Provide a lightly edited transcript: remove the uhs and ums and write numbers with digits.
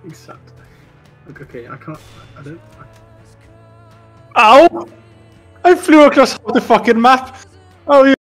Except. Okay, I can't. I don't. Ow! I flew across half the fucking map. Oh, you